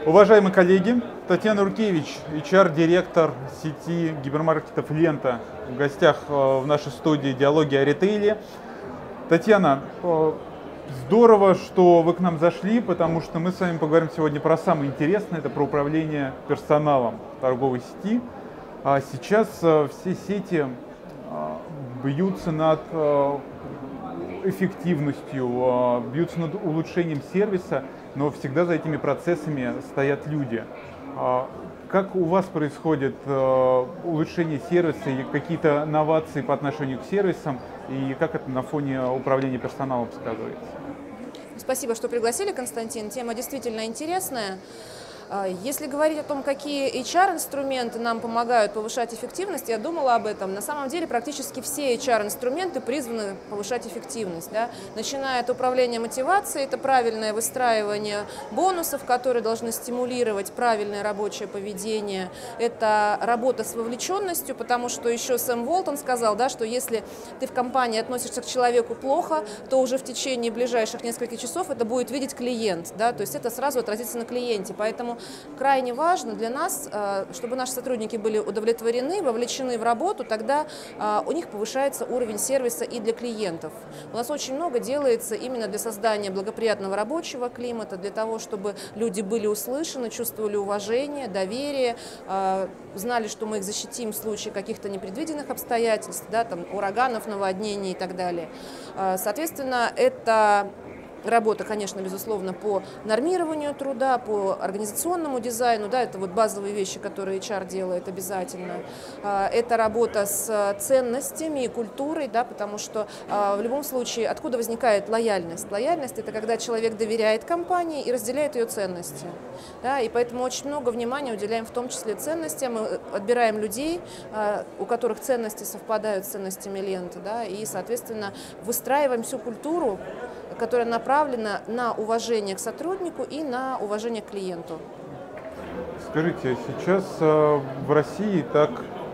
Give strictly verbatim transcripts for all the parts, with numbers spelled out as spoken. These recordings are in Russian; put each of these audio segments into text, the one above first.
Уважаемые коллеги, Татьяна Рукевич, эйч ар-директор сети гипермаркетов «Лента», в гостях в нашей студии «Диалоги о ритейле». Татьяна, здорово, что вы к нам зашли, потому что мы с вами поговорим сегодня про самое интересное, это про управление персоналом торговой сети. Сейчас все сети бьются над эффективностью, бьются над улучшением сервиса, но всегда за этими процессами стоят люди. Как у вас происходит улучшение сервиса и какие-то новации по отношению к сервисам, и как это на фоне управления персоналом сказывается? Спасибо, что пригласили, Константин. Тема действительно интересная. Если говорить о том, какие эйч ар-инструменты нам помогают повышать эффективность, я думала об этом. На самом деле практически все эйч ар-инструменты призваны повышать эффективность. Да? Начиная от управления мотивацией, это правильное выстраивание бонусов, которые должны стимулировать правильное рабочее поведение. Это работа с вовлеченностью, потому что еще Сэм Уолтон сказал, да, что если ты в компании относишься к человеку плохо, то уже в течение ближайших нескольких часов это будет видеть клиент. Да? То есть это сразу отразится на клиенте. Поэтому крайне важно для нас, чтобы наши сотрудники были удовлетворены, вовлечены в работу, тогда у них повышается уровень сервиса и для клиентов. У нас очень много делается именно для создания благоприятного рабочего климата, для того, чтобы люди были услышаны, чувствовали уважение, доверие, знали, что мы их защитим в случае каких-то непредвиденных обстоятельств, да, там, ураганов, наводнений и так далее. Соответственно, это работа, конечно, безусловно, по нормированию труда, по организационному дизайну, да, это вот базовые вещи, которые эйч ар делает обязательно. Это работа с ценностями и культурой, да, потому что в любом случае откуда возникает лояльность? Лояльность – это когда человек доверяет компании и разделяет ее ценности. Да, и поэтому очень много внимания уделяем в том числе ценностям. Мы отбираем людей, у которых ценности совпадают с ценностями ленты, да, и, соответственно, выстраиваем всю культуру, которая направлена на уважение к сотруднику и на уважение к клиенту. Скажите, сейчас в России так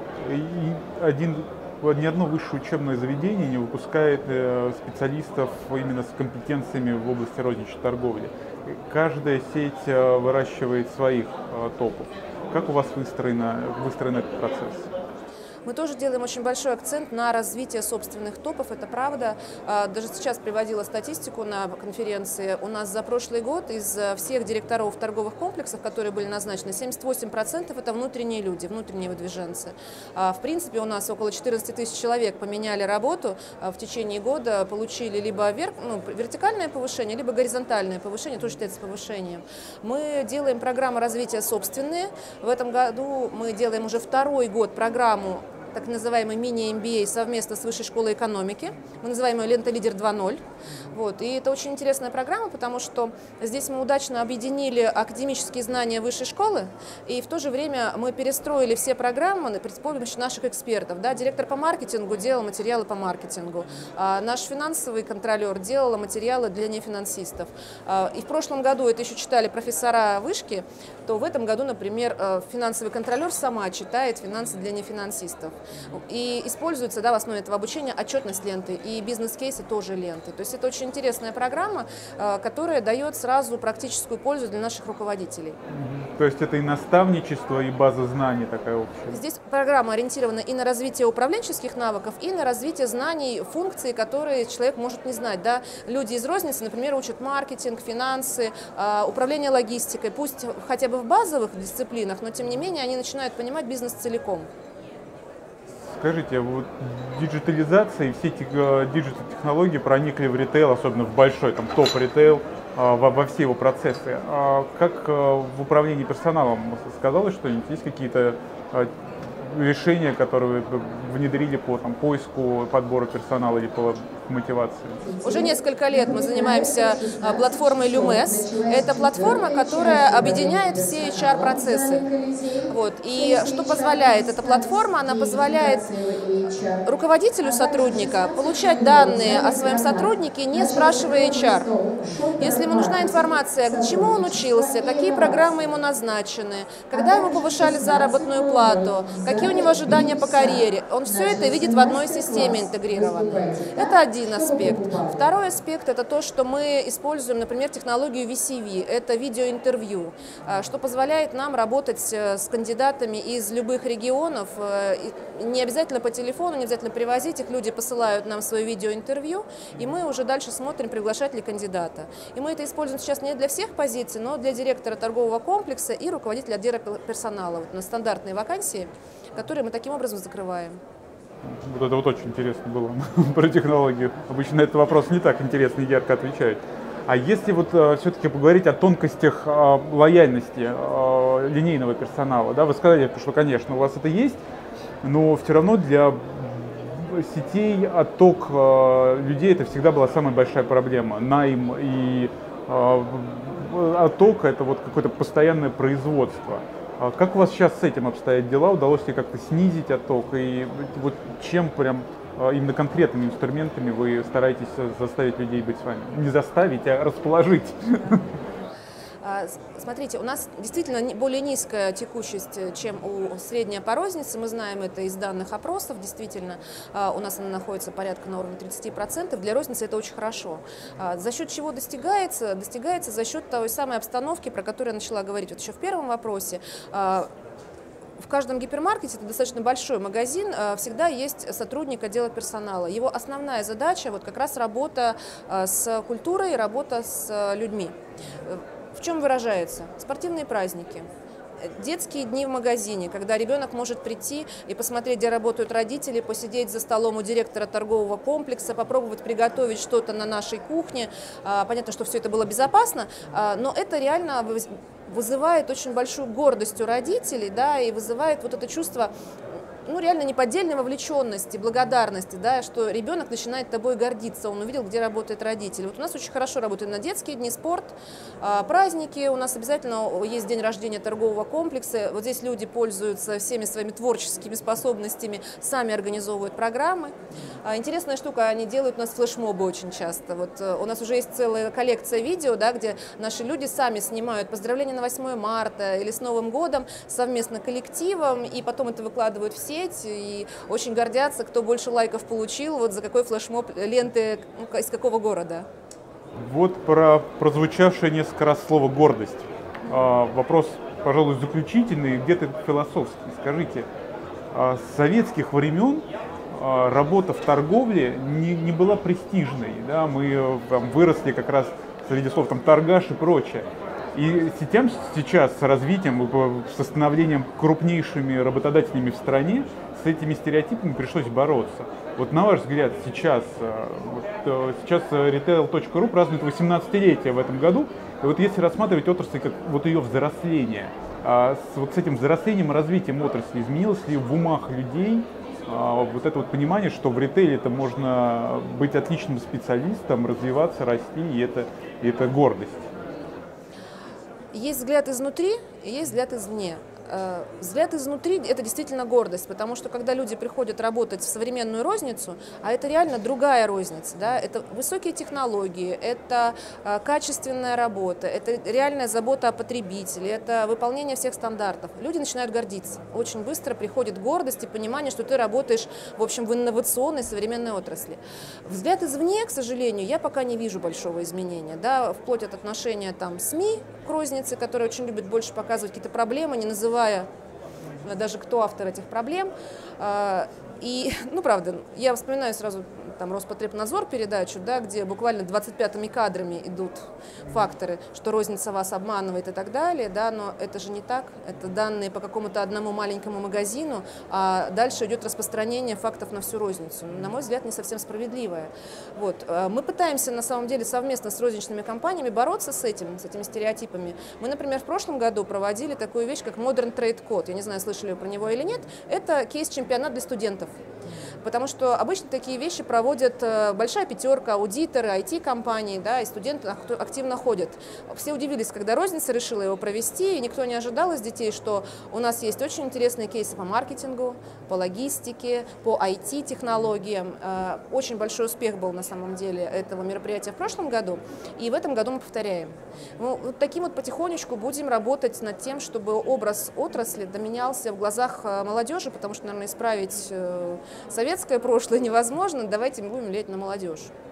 и один, ни одно высшее учебное заведение не выпускает специалистов именно с компетенциями в области розничной торговли. Каждая сеть выращивает своих топов. Как у вас выстроена, выстроен этот процесс? Мы тоже делаем очень большой акцент на развитие собственных топов, это правда. Даже сейчас приводила статистику на конференции. У нас за прошлый год из всех директоров торговых комплексов, которые были назначены, семьдесят восемь процентов это внутренние люди, внутренние выдвиженцы. В принципе, у нас около четырнадцати тысяч человек поменяли работу в течение года, получили либо вверх, ну, вертикальное повышение, либо горизонтальное повышение, тоже считается повышением. Мы делаем программы развития собственные. В этом году мы делаем уже второй год программу так называемый мини-эм би эй совместно с Высшей школой экономики. Мы называем ее «Лента Лидер два ноль». Вот. И это очень интересная программа, потому что здесь мы удачно объединили академические знания высшей школы, и в то же время мы перестроили все программы при помощи наших экспертов. Да, директор по маркетингу делал материалы по маркетингу, а наш финансовый контролер делал материалы для нефинансистов. И в прошлом году это еще читали профессора вышки, то в этом году, например, финансовый контролер сама читает финансы для нефинансистов. И используется, да, в основе этого обучения отчетность ленты и бизнес-кейсы тоже ленты. То есть это очень интересная программа, которая дает сразу практическую пользу для наших руководителей. То есть это и наставничество, и база знаний такая общая? Здесь программа ориентирована и на развитие управленческих навыков, и на развитие знаний, функций, которые человек может не знать. Да? Люди из розницы, например, учат маркетинг, финансы, управление логистикой, пусть хотя бы в базовых дисциплинах, но тем не менее они начинают понимать бизнес целиком. Скажите, вот диджитализация и все эти диджитал-технологии проникли в ритейл, особенно в большой, там, топ-ритейл, во, во все его процессы. А как в управлении персоналом сказалось что-нибудь? Есть какие-то решения, которые вы внедрили по там, поиску, подбору персонала или по мотивации? Уже несколько лет мы занимаемся платформой Люмес. Это платформа, которая объединяет все эйч ар-процессы. Вот. И что позволяет эта платформа? Она позволяет руководителю сотрудника получать данные о своем сотруднике, не спрашивая эйч ар. Если ему нужна информация, к чему он учился, какие программы ему назначены, когда ему повышали заработную плату, какие у него ожидания по карьере, он все это видит в одной системе интегрированной. Это один один аспект. Второй аспект – это то, что мы используем, например, технологию ви си ви, это видеоинтервью, что позволяет нам работать с кандидатами из любых регионов, не обязательно по телефону, не обязательно привозить их, люди посылают нам свое видеоинтервью, и мы уже дальше смотрим, приглашать ли кандидата. И мы это используем сейчас не для всех позиций, но для директора торгового комплекса и руководителя отдела персонала, вот на стандартные вакансии, которые мы таким образом закрываем. Вот это вот очень интересно было про технологию. Обычно на этот вопрос не так интересно и ярко отвечают. А если вот э, все-таки поговорить о тонкостях э, лояльности э, линейного персонала, да, вы сказали, что, конечно, у вас это есть, но все равно для сетей отток э, людей это всегда была самая большая проблема. Найм и э, отток – это вот какое-то постоянное производство. Как у вас сейчас с этим обстоят дела? Удалось ли как-то снизить отток? И вот чем прям именно конкретными инструментами вы стараетесь заставить людей быть с вами? Не заставить, а расположить. Смотрите, у нас действительно более низкая текучесть, чем у средней по рознице. Мы знаем это из данных опросов. Действительно, у нас она находится порядка на уровне тридцати процентов. Для розницы это очень хорошо. За счет чего достигается? Достигается за счет той самой обстановки, про которую я начала говорить вот еще в первом вопросе. В каждом гипермаркете, это достаточно большой магазин, всегда есть сотрудник отдела персонала. Его основная задача вот как раз работа с культурой, работа с людьми. В чем выражается? Спортивные праздники, детские дни в магазине, когда ребенок может прийти и посмотреть, где работают родители, посидеть за столом у директора торгового комплекса, попробовать приготовить что-то на нашей кухне. Понятно, что все это было безопасно, но это реально вызывает очень большую гордость у родителей, да, и вызывает вот это чувство, ну, реально неподдельной вовлеченности, благодарности, да, что ребенок начинает тобой гордиться, он увидел, где работает родитель. Вот у нас очень хорошо работает на детские дни, спорт, праздники, у нас обязательно есть день рождения торгового комплекса, вот здесь люди пользуются всеми своими творческими способностями, сами организовывают программы. Интересная штука, они делают у нас флешмобы очень часто. Вот у нас уже есть целая коллекция видео, да, где наши люди сами снимают поздравления на восьмое марта или с Новым годом совместно коллективом, и потом это выкладывают в сеть, и очень гордятся, кто больше лайков получил, вот за какой флешмоб ленты, ну, из какого города. Вот про прозвучавшее несколько раз слово «гордость». А, вопрос, пожалуй, заключительный, где-то философский. Скажите, а, с советских времен а, работа в торговле не, не была престижной, да? Мы там, выросли как раз среди слов там, торгаш и прочее. И тем сейчас с развитием, с становлением крупнейшими работодателями в стране, с этими стереотипами пришлось бороться. Вот на ваш взгляд, сейчас, вот, сейчас ритейл точка ру празднует восемнадцатилетие в этом году, и вот если рассматривать отрасль как вот ее взросление, а с, вот с этим взрослением и развитием отрасли изменилось ли в умах людей а, вот это вот понимание, что в ритейле это можно быть отличным специалистом, развиваться, расти, и это, и это гордость? Есть взгляд изнутри и есть взгляд извне. Взгляд изнутри – это действительно гордость, потому что когда люди приходят работать в современную розницу, а это реально другая розница, да, это высокие технологии, это качественная работа, это реальная забота о потребителе, это выполнение всех стандартов. Люди начинают гордиться. Очень быстро приходит гордость и понимание, что ты работаешь, в общем, в инновационной современной отрасли. Взгляд извне, к сожалению, я пока не вижу большого изменения, да, вплоть от отношения там, СМИ к рознице, которые очень любят больше показывать какие-то проблемы, не называя даже кто автор этих проблем. И, ну, правда, я вспоминаю сразу там Роспотребнадзор передачу, да, где буквально двадцать пятыми кадрами идут факторы, что розница вас обманывает и так далее, да, но это же не так, это данные по какому-то одному маленькому магазину, а дальше идет распространение фактов на всю розницу. На мой взгляд, не совсем справедливое. Вот. Мы пытаемся, на самом деле, совместно с розничными компаниями бороться с этим, с этими стереотипами. Мы, например, в прошлом году проводили такую вещь, как Modern Trade Code. Я не знаю, слышали вы про него или нет. Это кейс-чемпионат для студентов. Потому что обычно такие вещи проводят большая пятерка, аудиторы, ай ти-компании, да, и студенты активно ходят. Все удивились, когда розница решила его провести, и никто не ожидал из детей, что у нас есть очень интересные кейсы по маркетингу, по логистике, по ай ти-технологиям. Очень большой успех был на самом деле этого мероприятия в прошлом году, и в этом году мы повторяем. Мы вот таким вот потихонечку будем работать над тем, чтобы образ отрасли доменялся в глазах молодежи, потому что, наверное, исправить советское прошлое невозможно. Давайте давайте мы будем влиять на молодежь.